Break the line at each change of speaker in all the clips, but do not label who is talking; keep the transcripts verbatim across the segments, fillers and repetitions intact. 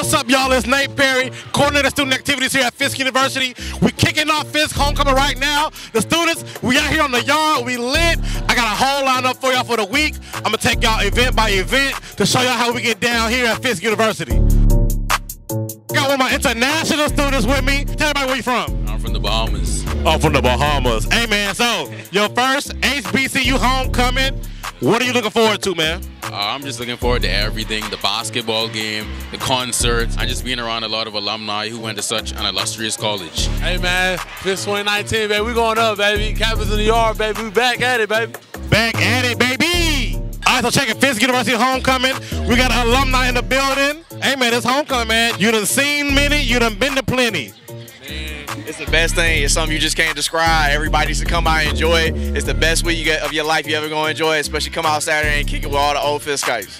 What's up, y'all? It's Nate Perry, coordinator of student activities here at Fisk University. We're kicking off Fisk homecoming right now. The students, we out here on the yard, we lit. I got a whole lineup for y'all for the week. I'm gonna take y'all event by event to show y'all how we get down here at Fisk University. Got one of my international students with me. Tell everybody where you from.
I'm from the Bahamas.
Oh, from the Bahamas. Hey, man, so your first H B C U homecoming, what are you looking forward to, man?
Uh, I'm just looking forward to everything, the basketball game, the concerts, and just being around a lot of alumni who went to such an illustrious college.
Hey, man, Fisk twenty nineteen, baby, we going up, baby. Campus in the yard, baby, we back at it, baby.
Back at it, baby. All right, so check it, Fisk University homecoming. We got alumni in the building. Hey, man, it's homecoming, man. You done seen many, you done been to plenty.
It's the best thing. It's something you just can't describe. Everybody should come out and enjoy it. It's the best week you get of your life you ever gonna enjoy it, especially come out Saturday and kick it with all the old Fiskites.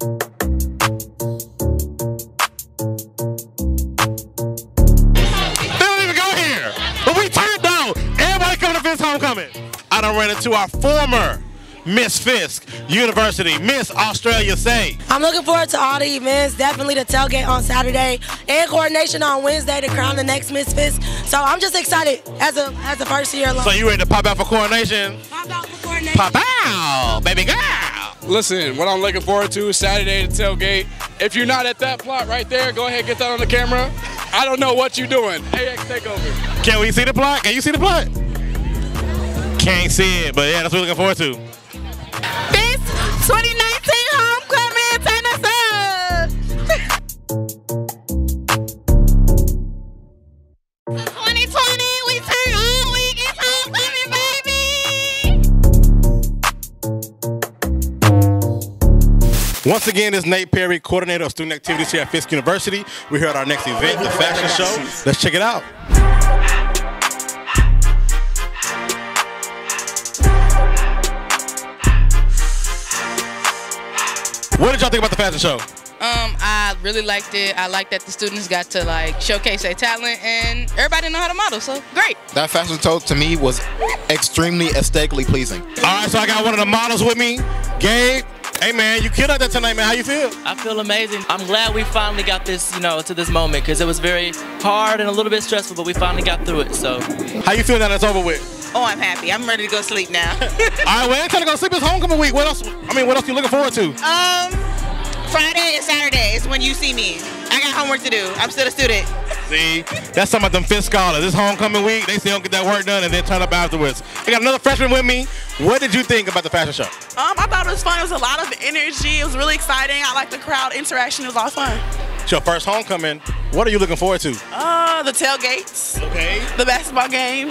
They don't even go here, but we turned down. Everybody coming to Fisk homecoming. I done ran into our former Miss Fisk University, Miss Australia Say.
I'm looking forward to all the events, definitely the tailgate on Saturday and coordination on Wednesday to crown the next Miss Fisk. So I'm just excited as a as a first year alum.
So you ready to pop out for coordination?
Pop out for coordination.
Pop out, baby girl.
Listen, what I'm looking forward to is Saturday the tailgate. If you're not at that plot right there, go ahead and get that on the camera. I don't know what you're doing. A X takeover.
Can we see the plot? Can you see the plot? Can't see it, but yeah, that's what we're looking forward to.
Fisk twenty nineteen homecoming, turn us up. twenty twenty, we turn all week, it's homecoming, baby.
Once again, it's Nate Perry, coordinator of student activities here at Fisk University. We're here at our next event, the fashion show. Let's check it out. What did y'all think about the fashion show?
Um, I really liked it. I liked that the students got to like showcase their talent and everybody know how to model, so great.
That fashion show to me was extremely aesthetically pleasing.
All right, so I got one of the models with me, Gabe. Hey man, you killed out that tonight, man. How you feel?
I feel amazing. I'm glad we finally got this, you know, to this moment because it was very hard and a little bit stressful, but we finally got through it. So,
how you feel now that's over with?
Oh, I'm happy. I'm ready to go sleep now.
All right, well, ain't time to go sleep. It's homecoming week. What else? I mean, what else you looking forward to?
Um, Friday and Saturday is when you see me. I got homework to do. I'm still a student.
See, that's some of them Fisk scholars. This homecoming week, they still don't get that work done and then turn up afterwards. I got another freshman with me. What did you think about the fashion show?
Um, I thought it was fun. It was a lot of energy. It was really exciting. I liked the crowd interaction. It was a lot of fun.
It's your first homecoming. What are you looking forward to?
Uh, the tailgates.
Okay.
The basketball game.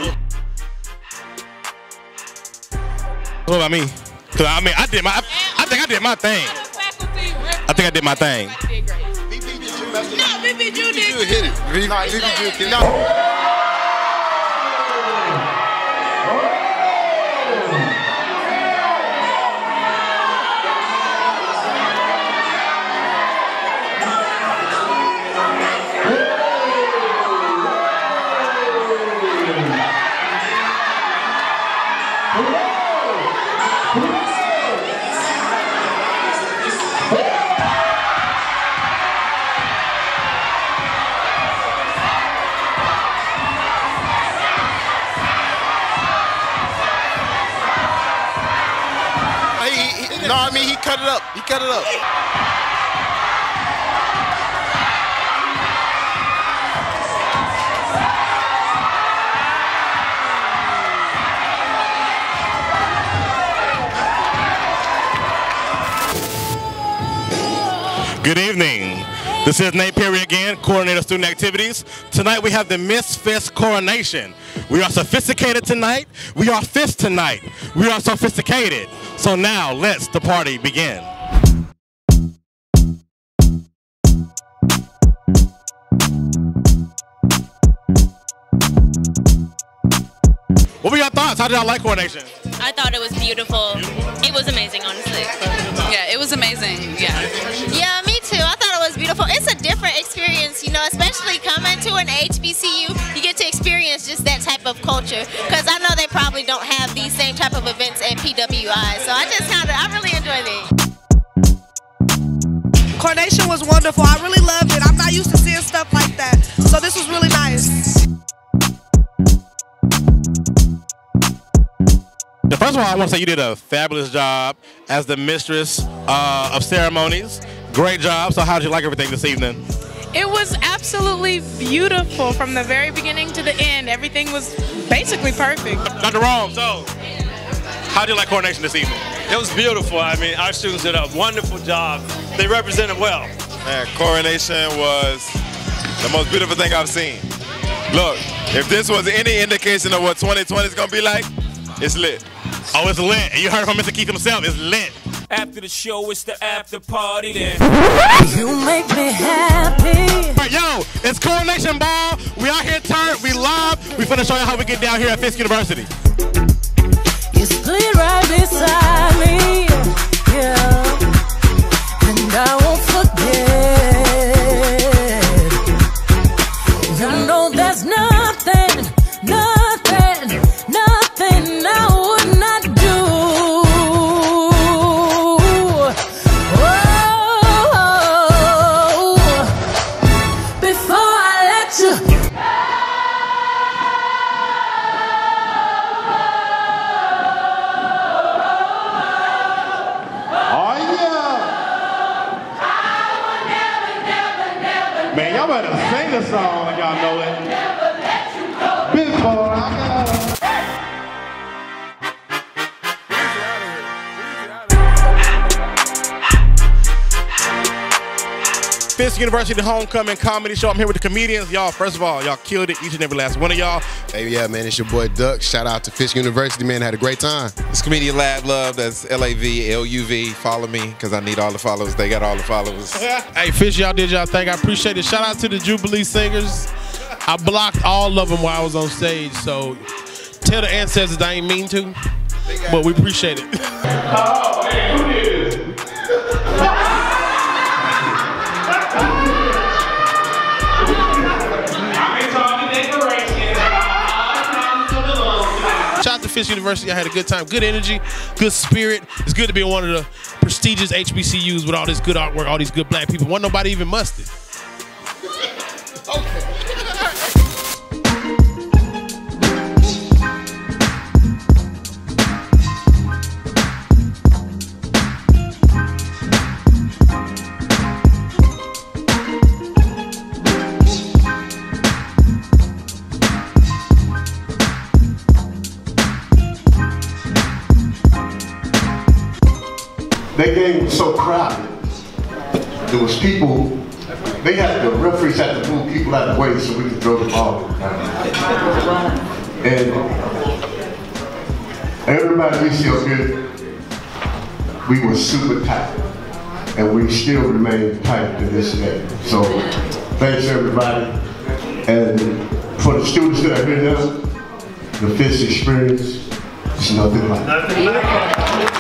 What about me? Cause I mean, I did my. I, I think I did my thing. I think I did my thing.
No, B B Ju did.
You hit it. V B Ju. No.
No, I mean, he cut it up. He cut it up.
Good evening. This is Nate Perry again, coordinator of student activities. Tonight we have the Miss Fisk coronation. We are sophisticated tonight. We are Fisk tonight. We are sophisticated. So now let's the party begin. What were your thoughts? How did y'all like coordination?
I thought it was beautiful. It was amazing, honestly.
Yeah, it was amazing. Yeah.
Yeah, me too. I thought it was beautiful. It's a different experience, you know, especially coming to an H B C U. You get to experience just that type of culture. Because I know they probably don't have these same type of events at P W I. So I just kind of, I really enjoyed it.
coronation was wonderful. I really loved it. I'm not used to seeing stuff like that. So this was really nice.
First of all, I want to say you did a fabulous job as the mistress uh, of ceremonies. Great job. So how did you like everything this evening?
It was absolutely beautiful from the very beginning to the end. Everything was basically perfect.
Doctor Rome, so how did you like coronation this evening?
It was beautiful. I mean, our students did a wonderful job. They represented well.
Man, coronation was the most beautiful thing I've seen. Look, if this was any indication of what twenty twenty is going to be like, it's lit.
Oh, it's lit. And you heard from Mister Keith himself, it's lit.
After the show, it's the after party then.
You make me happy.
But yo, it's Coronation Ball. We out here turned, we live. We finna show you how we get down here at Fisk University.
You stood right beside me, yeah, and I won't forget. You know there's nothing, nothing, nothing I would not do. Oh, before I let you.
Man, y'all better sing the song like y'all know it. Never let you go. Before I go. Fisk University, the homecoming comedy show. I'm here with the comedians. Y'all, first of all, y'all killed it, each and every last one of y'all.
Hey, yeah, man, it's your boy Duck. Shout out to Fisk University, man. Had a great time.
It's Comedian Lab Love. That's L A V L U V. Follow me, because I need all the followers. They got all the followers.
Hey, Fish, y'all did y'all thing. I appreciate it. Shout out to the Jubilee Singers. I blocked all of them while I was on stage, so tell the ancestors I ain't mean to, but we appreciate it.
Oh, man, who did this?
Shout out to Fisk University. I had a good time, good energy, good spirit. It's good to be in one of the prestigious H B C Us with all this good artwork, all these good black people. Wasn't nobody even mustard. Okay.
That game was so crowded. There was people, they had, the referees had to move people out of the way so we could throw the ball. And everybody we see up here, we were super tight. And we still remain tight to this day. So thanks everybody. And for the students that are here now, the Fisk experience is nothing like it.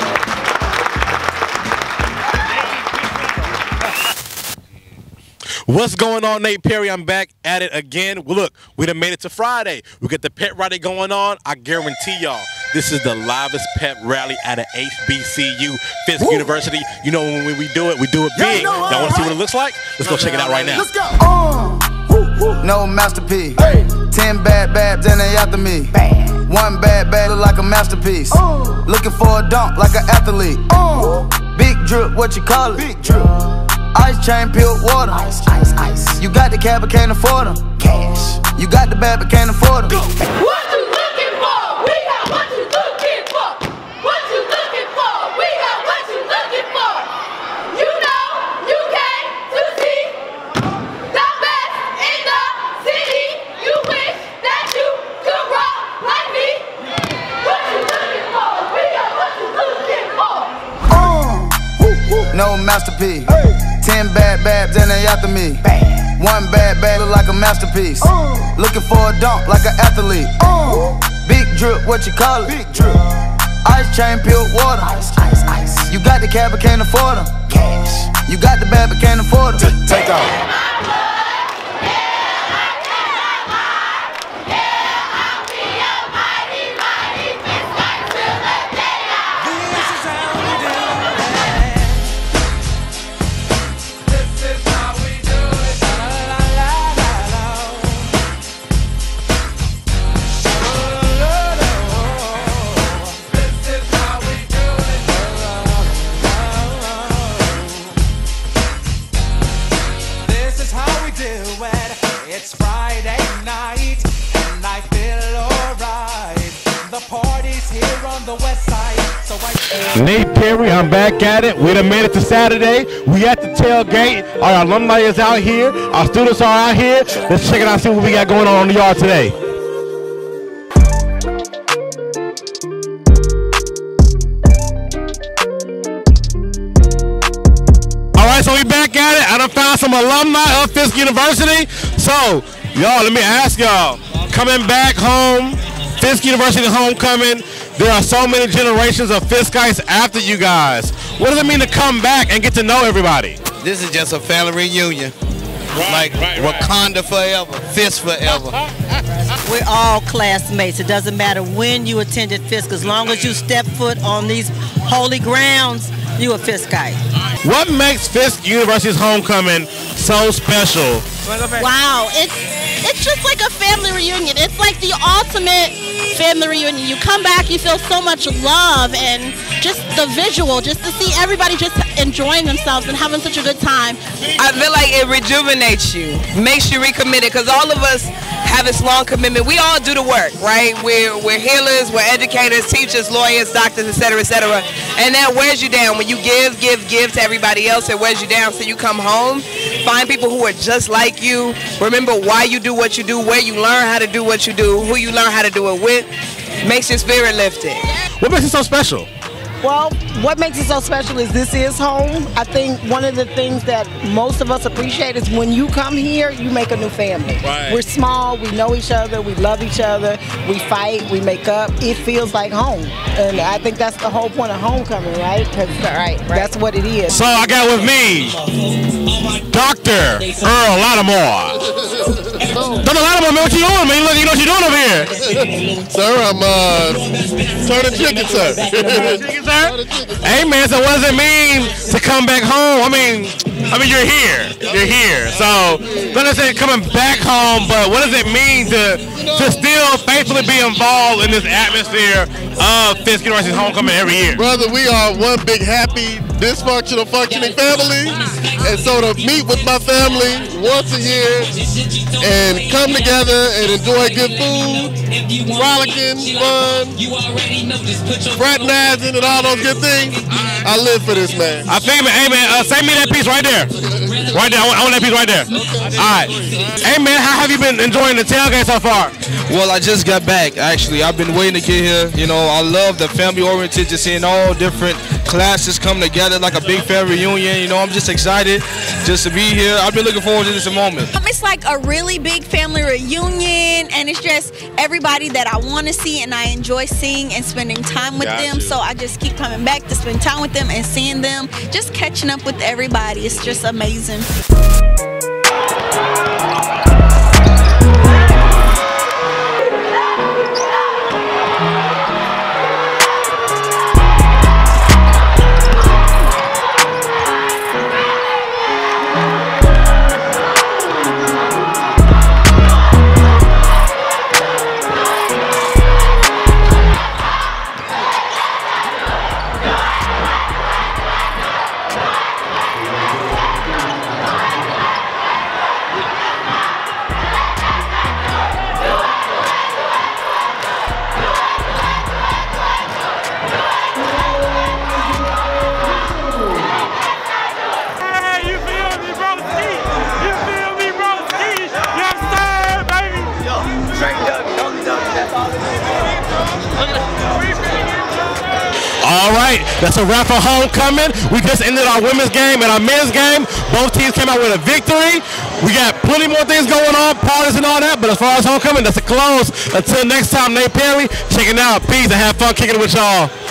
What's going on, Nate Perry? I'm back at it again. Well, look, we done made it to Friday. We got the pep rally going on. I guarantee y'all, this is the livest pep rally at an H B C U, Fisk Woo. University. You know, when we do it, we do it big. Y'all want to right. see what it looks like? Let's go check it out right now.
Let's go. Uh, no masterpiece. Hey. Ten bad babs and they after me. Bam. One bad bad look like a masterpiece. Uh. Looking for a dunk like an athlete. Uh. Big drip, what you call it? Big drip. Ice chain, peeled water. Ice, ice, ice. You got the cab, but can't afford them. Cash. You got the bad, but can't afford them.
What you looking for? We got what you looking for. What you looking for? We got what you looking for. You know, you came to see the best in the city. You wish that you could rock like me. What you looking for? We got what you looking for.
Uh, no masterpiece. Hey. Ten bad babs and they after me. Bam. One bad bad look like a masterpiece. Uh. Looking for a dunk like an athlete. Uh. Big drip, what you call it? Big drip. Ice chain, peeled water. Ice, ice, ice. You got the cab, but can't afford them. Cash. You got the bad, but can't afford them. Take off.
It's Friday night and I feel alright. The party's here on the west side, so I
Nate Perry, I'm back at it. We done made it to Saturday. We at the tailgate. Our alumni is out here. Our students are out here. Let's check it out and see what we got going on on the yard today. All right, so we back at it. I done found some alumni of Fisk University. So, y'all, let me ask y'all. Coming back home, Fisk University homecoming. There are so many generations of Fiskites after you guys. What does it mean to come back and get to know everybody?
This is just a family reunion.
Right,
like
right, right.
Wakanda forever, Fisk forever.
We're all classmates. It doesn't matter when you attended Fisk. As long as you step foot on these holy grounds, you a Fiskite.
What makes Fisk University's homecoming so special?
Wow, it's it's just like a family reunion. It's like the ultimate family reunion. You come back, you feel so much love, and just the visual, just to see everybody just enjoying themselves and having such a good time.
I feel like it rejuvenates you, makes you recommitted, because all of us have this long commitment. We all do the work, right? We're, we're healers, we're educators, teachers, lawyers, doctors, et cetera, et cetera. And that wears you down. When you give, give, give to everybody else, it wears you down. So you come home, find people who are just like you, remember why you do what you do, where you learn how to do what you do, who you learn how to do it with, makes your spirit lifted.
What makes it so special?
Well, what makes it so special is this is home. I think one of the things that most of us appreciate is when you come here, you make a new family.
Right.
We're small, we know each other, we love each other, we fight, we make up. It feels like home. And I think that's the whole point of homecoming, right? Because right, right. That's what it is.
So I got with me Doctor Earl Lattimore. Doctor Lattimore, man, what you doing, man? Look, you know what you're doing over here.
Sir, I'm uh, turning chicken, sir.
Chicken, sir? Hey, man, so what does it mean to come back home? I mean, I mean, you're here. You're here. So, not necessarily coming back home, but what does it mean to to still faithfully be involved in this atmosphere of Fisk University's homecoming every year?
Brother, we are one big happy, dysfunctional, functioning family. And so to meet with my family once a year and come together and enjoy good food, frolicking, fun, fraternizing, and all those good things, I live for this, man.
I think, hey, man, uh, send me that piece right there. Right there. I want, I want that piece right there. All right. Hey, man, how have you been enjoying the tailgate so far?
Well, I just got back, actually. I've been waiting to get here. You know, I love the family-oriented, just seeing all different classes come together like a big family reunion. You know, I'm just excited just to be here. I've been looking forward to this moment.
Um, it's like a really big family reunion, and it's just everybody that I want to see and I enjoy seeing and spending time with
Got
them.
you.
So I just keep coming back to spend time with them and seeing them, just catching up with everybody. It's just amazing.
All right, that's a wrap for homecoming. We just ended our women's game and our men's game. Both teams came out with a victory. We got plenty more things going on, parties and all that, but as far as homecoming, that's a close. Until next time, Nate Perry, checking out. Peace and have fun kicking it with y'all.